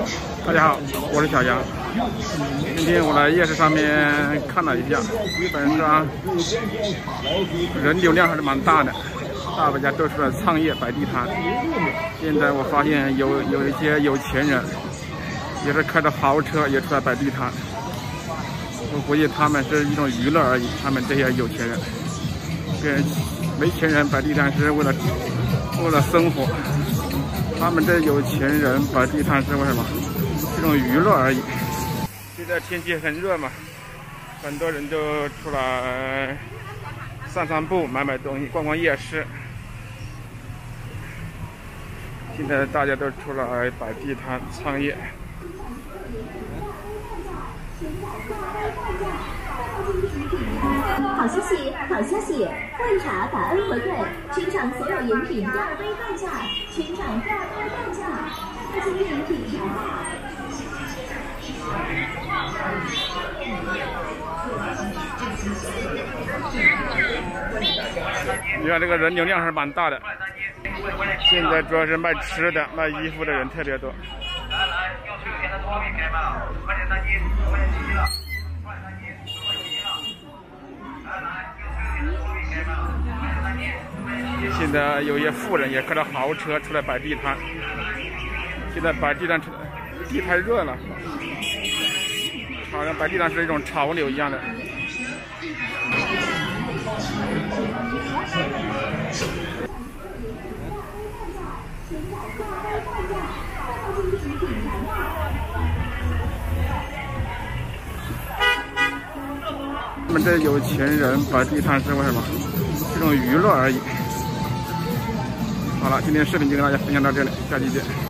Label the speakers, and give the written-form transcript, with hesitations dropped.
Speaker 1: 大家好，我是小杨。今天我来夜市上面看了一下，基本上人流量还是蛮大的，大家都出来创业摆地摊。现在我发现有一些有钱人，也是开着豪车也出来摆地摊。我估计他们是一种娱乐而已，他们这些有钱人，跟没钱人摆地摊是为了生活。他们这有钱人摆地摊是为什么？这种娱乐而已。现在天气很热嘛，很多人都出来散步、买东西、逛夜市。现在大家都出来摆地摊创业。
Speaker 2: 好消息，好消息！换茶感恩回馈，全场所有饮品第二杯半价，全场第二杯半价，大家饮品茶。
Speaker 1: 你看这个人流量还是蛮大的。现在主要是卖吃的、卖衣服的人特别多。来，要6天的脱皮给吗？快点3斤，5块钱7斤了，快3斤，5块钱7斤了。来，要6天的脱皮给吗？快点3斤，5块钱7斤了。现在有些富人也开着豪车出来摆地摊。现在摆地摊地太热了，好像摆地摊是一种潮流一样的。他们这有钱人摆地摊是为什么？这种娱乐而已。好了，今天视频就跟大家分享到这里，下期见。